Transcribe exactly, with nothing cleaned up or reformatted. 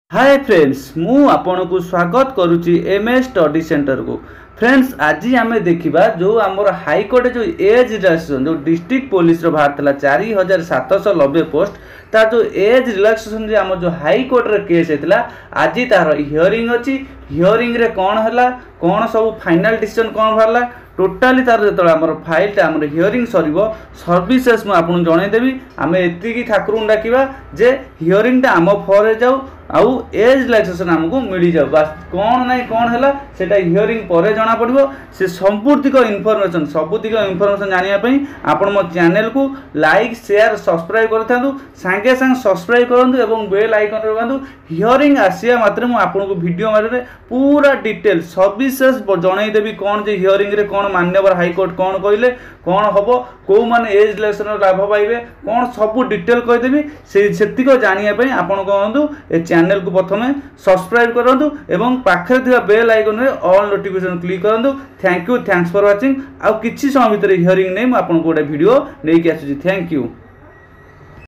Hi friends, मु आपन को स्वागत करुच्ची एम एस स्टडी सेंटर को। फ्रेंड्स, आज आम देखा जो आमर हाईकोर्ट जो एज रिलैक्सेशन जो डिस्ट्रिक्ट पुलिस बाहर था चार हजार सातश नब्बे पोस्ट तार जो एज रिलैक्सेशन आम जो हाईकोर्ट केस होता आज तार हियरिंग अच्छी। हियरिंग रे कौन है कौन सब फाइनाल डिसीजन कौन बाहर टोटाली तार जो आम फाइल आम हियरिंग सर सर्विसेस मुझे जनईदेवी। आम एति ठाकुर डाकवा जे हियरिंग आम फरे जाऊ आउ एज रिलैक्सेशन आमको मिल जाऊ। बास कौन ना कौन है सेटा हियरिंग पर जना पड़ो। से सबुतिक इनफॉरमेशन सबुतिक इनफॉरमेशन जानापी आपण मो चैनल को लाइक शेयर सब्सक्राइब करूँ। सांगे सांगे सब्सक्राइब करूँ और बेल आइकन रखु। हियरिंग आसिया मात्र मुझे आपको वीडियो मारे पूरा डिटेल सविशेष जनईदेवी कौन जे हियरिंग रे कौन मान्यवर हाईकोर्ट कौन कहले कौन हम कौ मैंने एज रिलैक्सेशन लाभ पाइबे कौन सब डिटेल कहीदेवी। सेतिक जानापी आपण कहूँ ए चैनल को प्रथम सब्सक्राइब करूँ और पाखे थी बेल आइकन रे ऑल नोटिफिकेशन क्लिक करूँ। Thank you, thanks for watching. आउ किछि समय भितर हियरिंग नहीं मुझे आपको गोटे वीडियो नहीं आसुची। Thank you.